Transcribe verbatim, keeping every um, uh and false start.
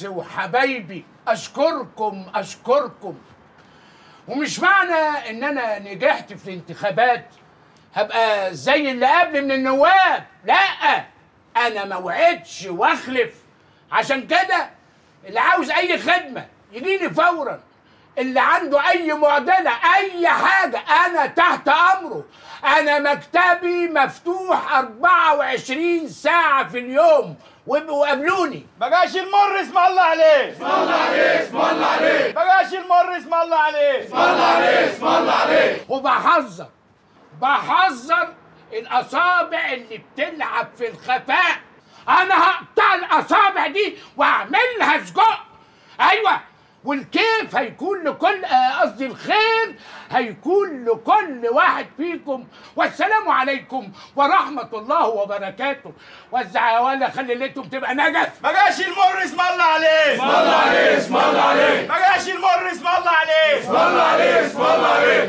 ناسي وحبايبي، اشكركم اشكركم. ومش معنى ان انا نجحت في الانتخابات هبقى زي اللي قبل من النواب، لا، انا ما وعدتش واخلف. عشان كده اللي عاوز اي خدمه يجيني فورا، اللي عنده اي معضله اي حاجه انا تحت امره. انا مكتبي مفتوح أربعة وعشرين ساعه في اليوم، وابقوا قابلوني. بقاش المر اسم الله عليه، اسم الله عليه، اسم الله عليه. بقاش المر اسم الله عليه، اسم الله عليه، اسم الله عليه. وبحذر بحذر الاصابع اللي بتلعب في الخفاء. انا هقطع الاصابع دي واعملها سجق. ايوه، والكيف هيكون لكل قصدي الخير هيكون لكل واحد فيكم. والسلام عليكم ورحمه الله وبركاته. وزع ولا خلي ليلتكم تبقى نجف. بقاش المر اسم الله عليه، اسم الله عليه، اسم الله عليه. بقاش المر اسم الله عليه، اسم الله عليه، اسم الله عليه.